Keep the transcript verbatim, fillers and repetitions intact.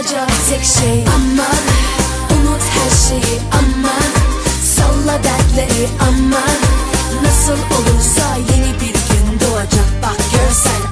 olacak tek şey aman, unut her şeyi aman, salla dertleri aman. Nasıl olursa yeni bir gün doğacak, bak görsen.